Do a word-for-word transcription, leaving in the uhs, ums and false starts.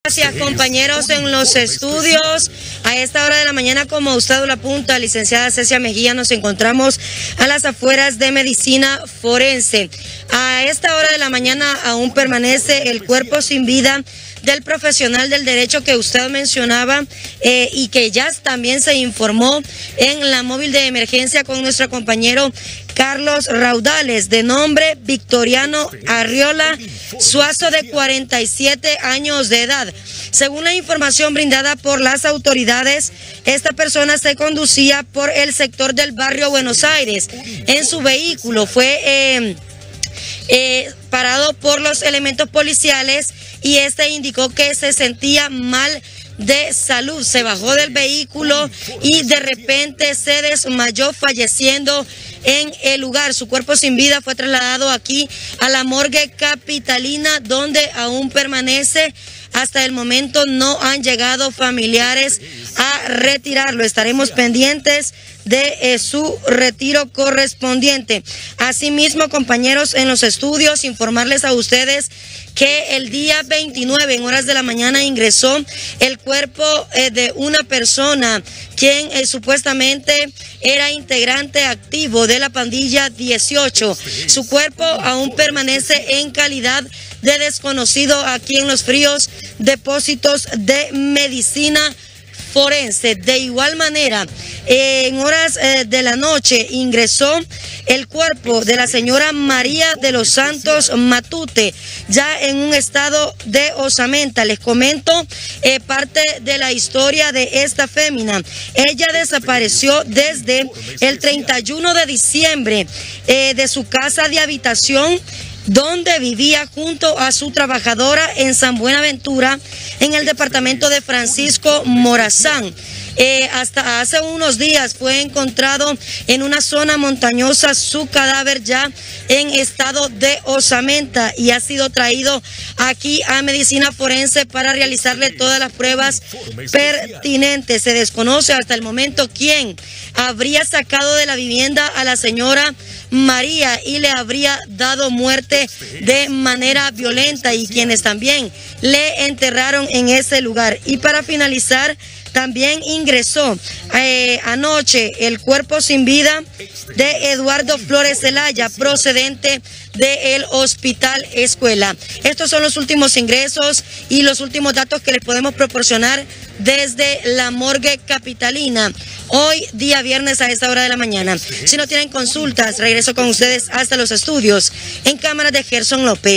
Gracias, compañeros en los estudios. A esta hora de la mañana, como usted lo apunta, licenciada Cecia Mejía, nos encontramos a las afueras de Medicina Forense. A esta hora de la mañana aún permanece el cuerpo sin vida del profesional del derecho que usted mencionaba eh, y que ya también se informó en la móvil de emergencia con nuestro compañero Carlos Raudales, de nombre Victoriano Arriola Suazo, de cuarenta y siete años de edad. Según la información brindada por las autoridades, esta persona se conducía por el sector del barrio Buenos Aires. En su vehículo fue eh, eh, parado por los elementos policiales y este indicó que se sentía mal de salud. Se bajó del vehículo y de repente se desmayó, falleciendo en el lugar. Su cuerpo sin vida fue trasladado aquí a la morgue capitalina, donde aún permanece. Hasta el momento no han llegado familiares a retirarlo. Estaremos pendientes de eh, su retiro correspondiente. Asimismo, compañeros en los estudios, informarles a ustedes que el día veintinueve, en horas de la mañana, ingresó el cuerpo eh, de una persona quien eh, supuestamente era integrante activo de la pandilla dieciocho. Su cuerpo aún permanece en calidad de desconocido aquí en los fríos depósitos de Medicina Forense. De igual manera, eh, en horas eh, de la noche ingresó el cuerpo de la señora María de los Santos Matute, ya en un estado de osamenta. Les comento eh, parte de la historia de esta fémina. Ella desapareció desde el treinta y uno de diciembre eh, de su casa de habitación, donde vivía junto a su trabajadora en San Buenaventura, en el departamento de Francisco Morazán. Eh, hasta hace unos días fue encontrado en una zona montañosa su cadáver ya en estado de osamenta y ha sido traído aquí a Medicina Forense para realizarle todas las pruebas pertinentes. Se desconoce hasta el momento quién habría sacado de la vivienda a la señora María y le habría dado muerte de manera violenta, y quienes también le enterraron en ese lugar. Y para finalizar, también ingresó eh, anoche el cuerpo sin vida de Eduardo Flores Zelaya, procedente del Hospital Escuela. Estos son los últimos ingresos y los últimos datos que les podemos proporcionar desde la morgue capitalina. Hoy, día viernes, a esta hora de la mañana. Si no tienen consultas, regreso con ustedes hasta los estudios en cámara de Gerson López.